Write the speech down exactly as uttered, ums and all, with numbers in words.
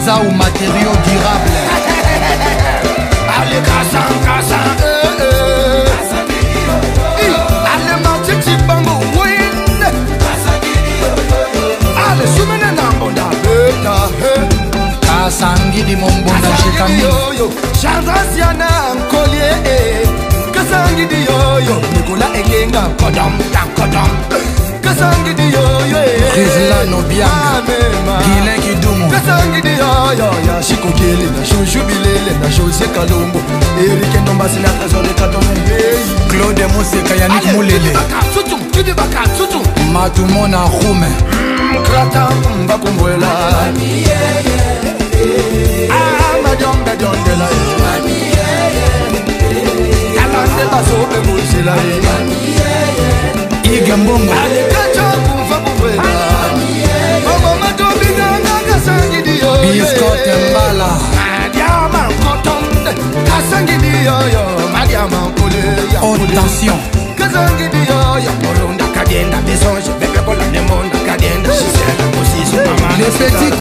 Manza ou matériaux durables. Allez, Kassan, Kassan, eh, eh. Allez, Matiti Bango, win. Allez, Soumene Nambonda, Kassangi di Mombonda Chikami. Chandrasiana, Collier, Kassangi di Yoyo, Nicolas Egenga, Kodam, Kodam. Kassangi di Yoyo, Rizlano Bianca, Guilain Kidumo. Kassangi di Yoyo, Shiko Kili, Shushu Bilele, José Kalumbo, Eric Ndombasi na Trésor de Katombe, Claude Moseka, Yannick Moulele, Tutu, Tutu Baka, Tutu, Matumona Roume, Krata Mbakumwela, Ah, Madame Badon de la Yalande Baso Bemoussela, Igambongo, Alikacha Kumfakumwela, Mama Matobina Kassangi di Yoyo, Biscotte Mbala, Madiama Koton, Kassangi di Yoyo, Madiama Kole, Haute tension, Kassangi di Yoyo, Molonda Kadenda, Besonge, Bebe Bola Nemonda Kadenda, Chisela, Mosiso, Mama, les petits